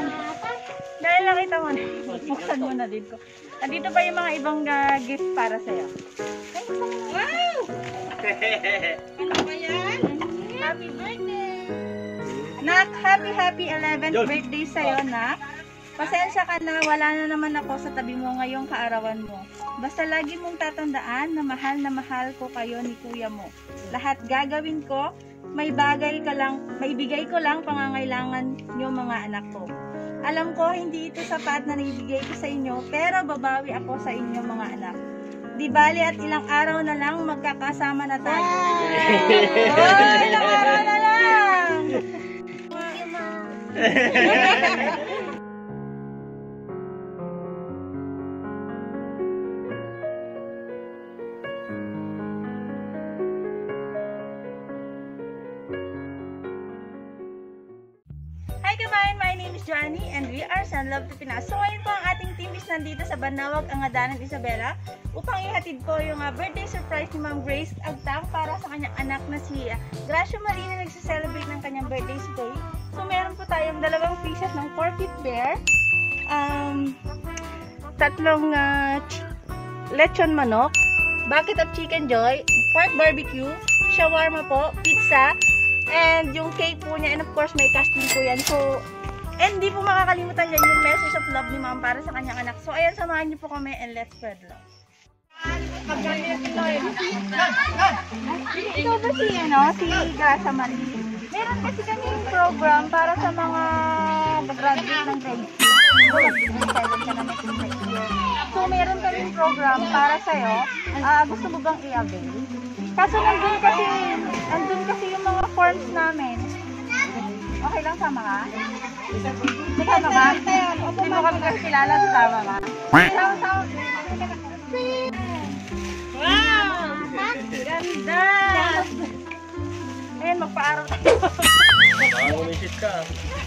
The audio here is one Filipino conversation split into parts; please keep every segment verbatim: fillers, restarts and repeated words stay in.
Ayan. Dahil nakita mo na, buksan mo na dito. Nandito pa yung mga ibang uh, gift para sa'yo. Ay, wow! Ano ba yan? Happy birthday! Nak, happy happy eleventh birthday sa'yo, Nak. Pasensya ka na, wala na naman ako sa tabi mo ngayong kaarawan mo. Basta lagi mong tatandaan na mahal na mahal ko kayo ni kuya mo. Lahat gagawin ko, may bagay ka lang, may bigay ko lang pangangailangan nyo mga anak ko. Alam ko, hindi ito sapat na naibigay ko sa inyo, pero babawi ako sa inyo mga anak. Di bali at ilang araw na lang magkakasama na tayo. Oh, ilang araw na lang! Thank you, Ma. Hi kabayan, my name is Johnny and we are Sun Love to Pinas. So ngayon po ang ating team is nandito sa Banawag, Angadanan, Isabela upang ihatid po yung uh, birthday surprise ni Ma'am Grace Agtang para sa kanyang anak na si uh, Gracia Marina na nagse-celebrate ng kanyang birthday today. So meron po tayong dalawang pieces ng four-feet bear, um, tatlong uh, lechon manok, bucket of chicken joy, pork barbecue, shawarma po, pizza, and yung cake po niya, and of course may casting po yan. So, and di po makakalimutan yan yung message of love ni Ma'am para sa kanyang anak. So, ayan, samahan niyo po kami and let's spread love. Ito ba si, ano, si Gracia Marina? Meron kasi kami yung program para sa mga graduate ng grade six. So, meron kami yung program para sa'yo. Uh, gusto mo bang i-avail? Kaso nandun kasi, nandun kasi yung mga forms namin. Okay lang, sama ka? Sama ka? Hindi mo kami kasi kilala, sama ka? Sama, sama. Wow! Ganda! Ayan, magpa-araw tayo. Baka umisit ka.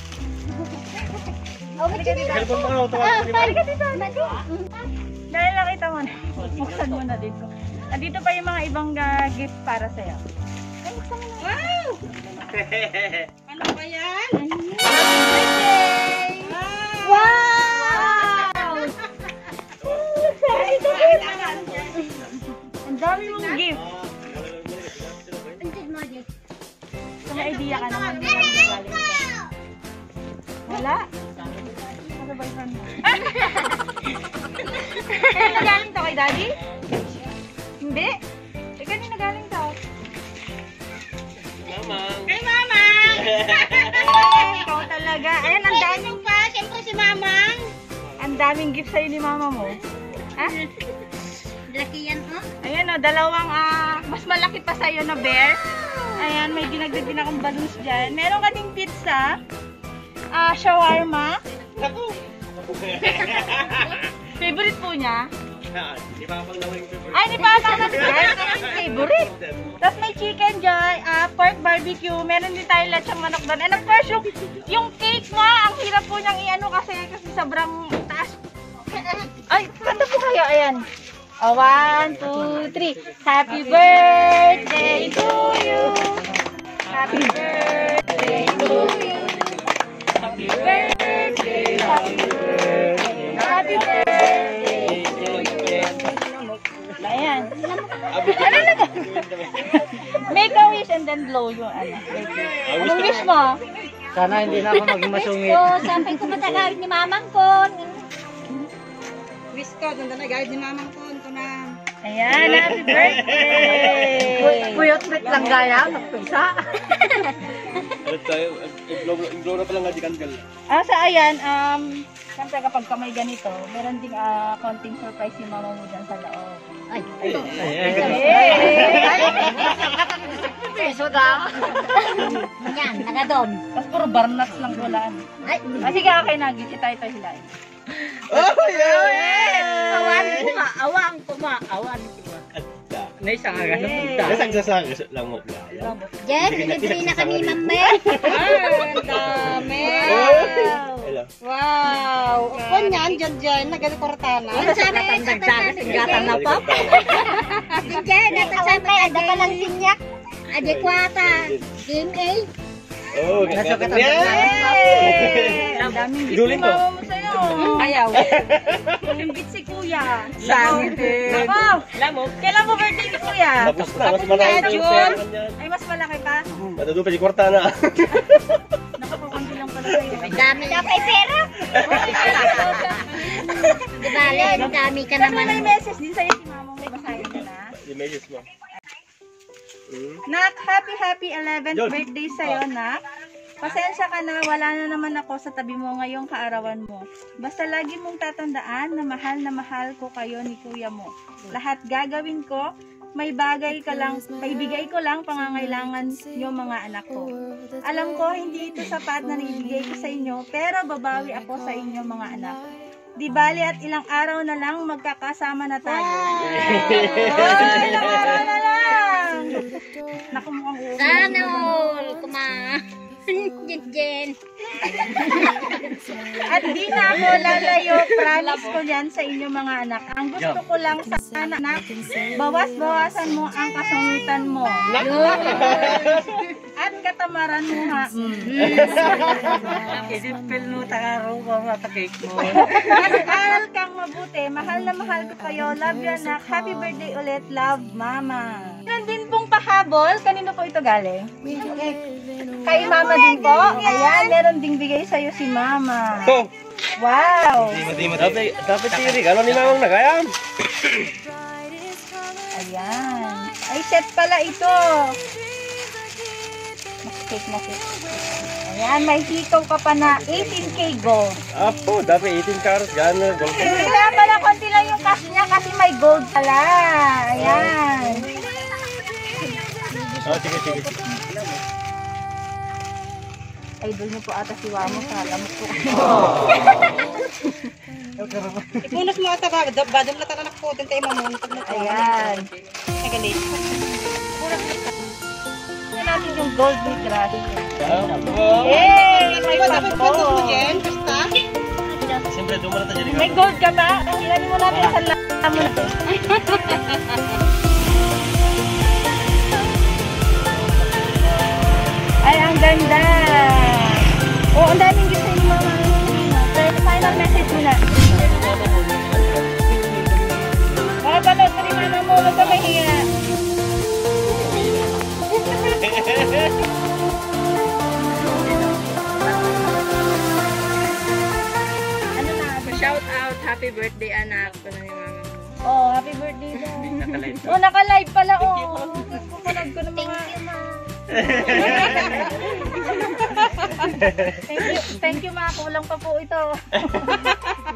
Helpon pa ka, tawag ko ka dito. Dahil nakita mo na, buksan mo na dito. Nandito pa yung mga ibang uh, gift para sa'yo. Ay, buksan mo na. Wow! Ano ba yan? Happy birthday! Wow! Ang dami mong gift. So, may idea ka naman yung galing ka. Wala? Ano ba yung mo? Kaya nagaling to kay Daddy? Hindi? Eh, kanina galing to? Mamang! Kay Mamang! Eh, ikaw talaga. Ayan, ang daming pa. Siyempre si Mamang. ang daming gift sa'yo ni Mama mo. Ha? Laki yan, oh. Ayan o, dalawang, ah, mas malaki pa sa'yo na bear. Ayan, may dinagdag din akong balloons dyan. Meron ka ding pizza, ah, shawarma. Favorite po niya? Di ba pang naman yung favorite? Ay, ni Papa na favorite. Tapos may chicken joy, uh, pork barbecue, meron din tayong lechong manok doon. And of course, yung, yung cake mo, ang hirap po niyang i-ano kasi, kasi sobrang taas. Ay, kanta po kayo, ayan. Oh, one, two, three. Happy birthday to you. Happy birthday to you. Happy birthday, happy birthday, happy birthday to you. Ayan. Ano na? Make a wish and then blow yung ano. Anong wish mo? Sana hindi na ako maging masungit. So, sampay ko matagawin ni Mamang ko. Wish ko, doon na nagawin ni Mamang ko. Ito na. Ayan, happy birthday! Puyot-puyot lang gaya, magpisa. Ano tayo? I-blow na palang nga di kandgal. Ah, sa ayan, um, siyempre kapag kamay ganito, meron ding uh, konting surprise si Mama mo dyan sa loob. Ay, Ito. Piso daw. yan, nagadon. Tapos puro barnuts lang kulaan. Ay, Ah, sige, okay na. Itayo-tayo hilain. Oh, yeah! Awan ko ma, awan ko ma, awan ko ma. Naisa nga ganun punta. Nasang sasang lang mo. Jen, delivery na kami, Mame. Ang dami. Hello. Wow. Kung yan, dyan dyan, nagalikortana. Ano sabi? Singgatan na pa. Jen, natin sabi, ada pa lang sinyak. Adekwata. Game A. Oh, Nasa ganda katang yan! Ang daming gift Idulin ni ko. mama mo sa'yo. Ayaw. Imbit si kuya. Saan? Ako, Lamok. kailan mo birthday ni kuya? Tapos na, mas malaki pa yung pera niyan. Ay, mas malaki pa? Matado pa si kwarta na. Nakapakunti lang pala sa'yo. Ang dami na kay pera. Di ba, Len? Ang dami ka Kasi may naman. message din sa'yo si mama mo. Basahin ka na. Yung messages mo. Hmm? Nak, happy happy eleventh Yun. birthday sa'yo, Nak. Pasensya ka na, wala na naman ako sa tabi mo ngayong kaarawan mo. Basta lagi mong tatandaan na mahal na mahal ko kayo ni kuya mo. Lahat gagawin ko, may bagay ka lang, may bigay ko lang pangangailangan nyo mga anak ko. Alam ko, hindi ito sapat na naibigay ko sa inyo, pero babawi ako sa inyo mga anak. Di bali at ilang araw na lang magkakasama na tayo. Oh, ilang araw na lang! Naku, mukhang uuwi. Sana all. Kuma. Jen, Jen. At di na ako lalayo, promise ko yan sa inyo mga anak. Ang gusto ko lang sana na bawas-bawasan mo ang kasungitan mo. At katamaran mo ha. Isipil mo, takaro ko, matakik mo. Mag-aral kang mabuti. Mahal na mahal ko kayo. Love you anak. Happy birthday ulit. Love, mama. Yan din pong pahabol. Kanino po ito galing? Kay mama din po. Ayan, meron ding bigay sa'yo si mama. Oh! Wow. Dapat, dapat tiri. Ano ni mamang nagayam? Ayan. Ay, set pala ito. Cake na cake. Ayan, may hikaw ka pa na eighteen K gold. Apo, dapat eighteen carats. Gano'n. Kaya pala konti lang yung cash niya kasi may gold pala. Ayan. Oh, sige, sige. Idol mo po ata si Wamo sa lamok po. Ipunos mo ata ba? Badam na tananak po. Din tayo mamunod na tayo. Ayan. Ay, galit. Ito natin yung gold with rush. Apo. Yay! May Dapat pampo. pagkas mo yan. Basta. Siyempre, dumalat na dyan. May gold ka ba? Ilanin mo natin sa lamok na to. Ay, ang ganda. Oh, ang daming gift sa inyo mga Pero final message mo na. Makapanood ko rin mama mo. Huwag ka mahiya. Ano na? Shout out. Happy birthday, anak. Ito na ni mama mo. Oh, happy birthday daw. Oh, naka-live pala. Oh, kupanood ko ng mga... Thank you. Thank you, ma. Kulang pa po ito.